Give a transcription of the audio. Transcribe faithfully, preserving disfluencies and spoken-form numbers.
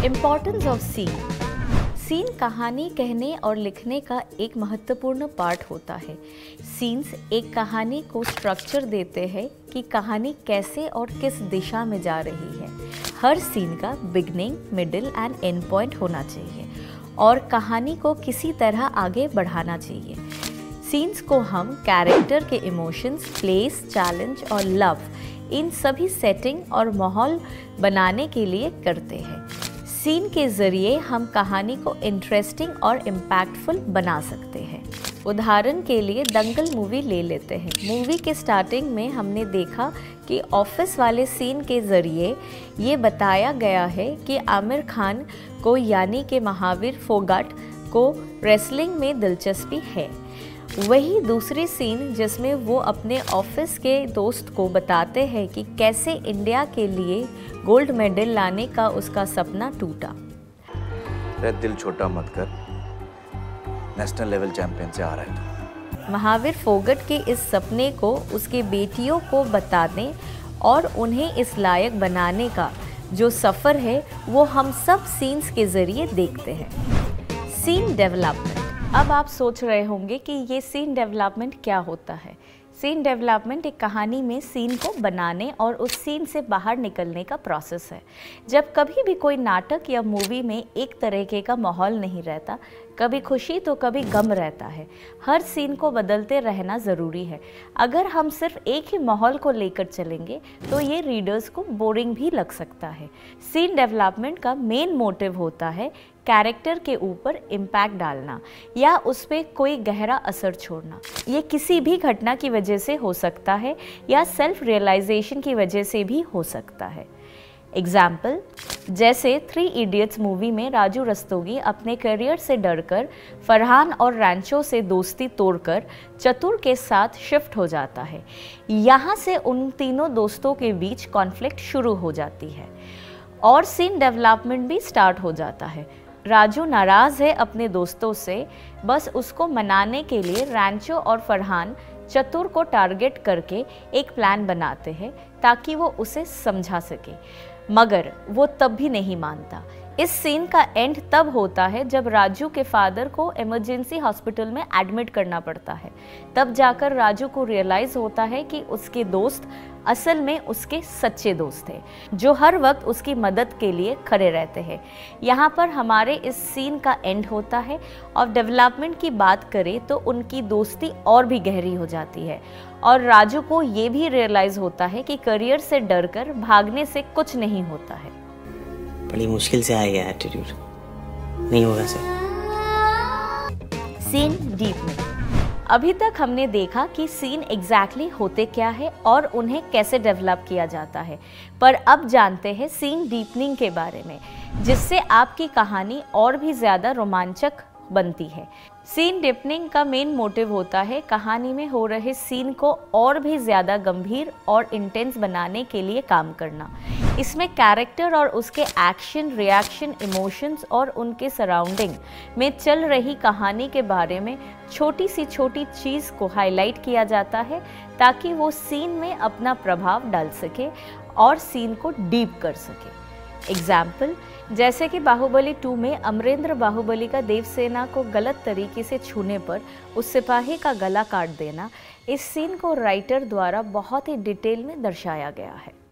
Importance of scene. Scene कहानी कहने और लिखने का एक महत्वपूर्ण पार्ट होता है। सीन्स एक कहानी को स्ट्रक्चर देते हैं कि कहानी कैसे और किस दिशा में जा रही है। हर सीन का beginning, middle and end point होना चाहिए और कहानी को किसी तरह आगे बढ़ाना चाहिए। सीन्स को हम कैरेक्टर के इमोशंस, प्लेस, चैलेंज और लव, इन सभी सेटिंग और माहौल बनाने के लिए करते हैं। सीन के ज़रिए हम कहानी को इंटरेस्टिंग और इम्पैक्टफुल बना सकते हैं। उदाहरण के लिए दंगल मूवी ले लेते हैं। मूवी के स्टार्टिंग में हमने देखा कि ऑफिस वाले सीन के ज़रिए ये बताया गया है कि आमिर खान को यानी कि महावीर फोगाट को रेसलिंग में दिलचस्पी है। वही दूसरी सीन जिसमें वो अपने ऑफिस के दोस्त को बताते हैं कि कैसे इंडिया के लिए गोल्ड मेडल लाने का उसका सपना टूटा। दिल छोटा मत कर, नेशनल लेवल चैंपियन से आ रहा है तो। महावीर फोगाट के इस सपने को उसके बेटियों को बताने और उन्हें इस लायक बनाने का जो सफ़र है वो हम सब सीन्स के ज़रिए देखते हैं। Scene development. अब आप सोच रहे होंगे कि ये सीन डेवलपमेंट क्या होता है। सीन डेवलपमेंट एक कहानी में सीन को बनाने और उस सीन से बाहर निकलने का प्रोसेस है। जब कभी भी कोई नाटक या मूवी में एक तरीके का माहौल नहीं रहता, कभी खुशी तो कभी गम रहता है। हर सीन को बदलते रहना ज़रूरी है। अगर हम सिर्फ एक ही माहौल को लेकर चलेंगे तो ये रीडर्स को बोरिंग भी लग सकता है। सीन डेवलपमेंट का मेन मोटिव होता है कैरेक्टर के ऊपर इम्पैक्ट डालना या उस पर कोई गहरा असर छोड़ना। ये किसी भी घटना की वजह से हो सकता है या सेल्फ रियलाइजेशन की वजह से भी हो सकता है। एग्जाम्पल, जैसे थ्री इडियट्स मूवी में राजू रस्तोगी अपने करियर से डरकर फरहान और रैंचो से दोस्ती तोड़कर चतुर के साथ शिफ्ट हो जाता है। यहाँ से उन तीनों दोस्तों के बीच कॉन्फ्लिक्ट शुरू हो जाती है और सीन डेवलपमेंट भी स्टार्ट हो जाता है। राजू नाराज़ है अपने दोस्तों से, बस उसको मनाने के लिए रैंचो और फरहान चतुर को टारगेट करके एक प्लान बनाते हैं ताकि वो उसे समझा सके, मगर वो तब भी नहीं मानता। इस सीन का एंड तब होता है जब राजू के फादर को इमरजेंसी हॉस्पिटल में एडमिट करना पड़ता है। तब जाकर राजू को रियलाइज़ होता है कि उसके दोस्त असल में उसके सच्चे दोस्त थे, जो हर वक्त उसकी मदद के लिए खड़े रहते हैं। यहाँ पर हमारे इस सीन का एंड होता है और डेवलपमेंट की बात करें तो उनकी दोस्ती और भी गहरी हो जाती है और राजू को ये भी रियलाइज़ होता है कि करियर से डरकर भागने से कुछ नहीं होता है। बड़ी मुश्किल से आएगा एटीट्यूड, नहीं होगा सर। Scene deepening. अभी तक हमने देखा कि सीन एग्जैक्टली होते क्या है और उन्हें कैसे डेवलप किया जाता है, पर अब जानते हैं सीन डीपनिंग के बारे में, जिससे आपकी कहानी और भी ज़्यादा रोमांचक बनती है। सीन डीपनिंग का मेन मोटिव होता है कहानी में हो रहे सीन को और भी ज़्यादा गंभीर और इंटेंस बनाने के लिए काम करना। इसमें कैरेक्टर और उसके एक्शन, रिएक्शन, इमोशंस और उनके सराउंडिंग में चल रही कहानी के बारे में छोटी सी छोटी चीज़ को हाईलाइट किया जाता है ताकि वो सीन में अपना प्रभाव डाल सके और सीन को डीप कर सके। एग्जाम्पल, जैसे कि बाहुबली टू में अमरेंद्र बाहुबली का देवसेना को गलत तरीके से छूने पर उस सिपाही का गला काट देना, इस सीन को राइटर द्वारा बहुत ही डिटेल में दर्शाया गया है।